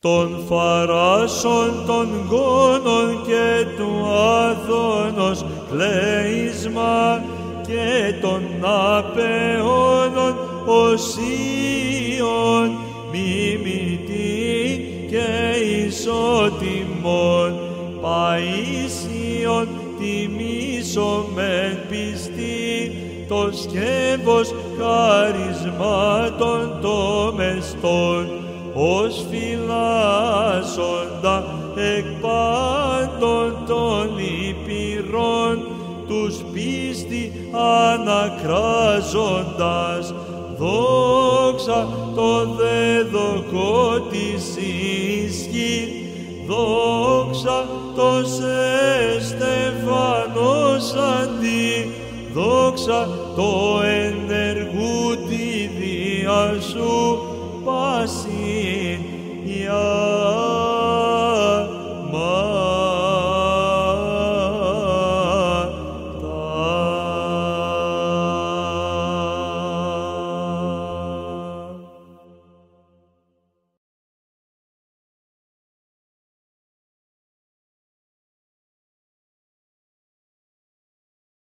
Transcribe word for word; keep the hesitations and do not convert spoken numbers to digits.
των φαράσων των γόνων και του Άδωνος κλέισμα και των απεώνων οσίων μιμητή και ισότιμων Παΐσιον τιμήσομεν πιστή το σκεύος χαρισμάτων το μεστών ως φυλάσσοντα εκ πάντων των λυπηρών τους πίστη ανακράζοντας δόξα το δέδοκο της ισχύ, δόξα το σε Στεφανός αντί, δόξα το ενεργού τη διά σου πάσιν.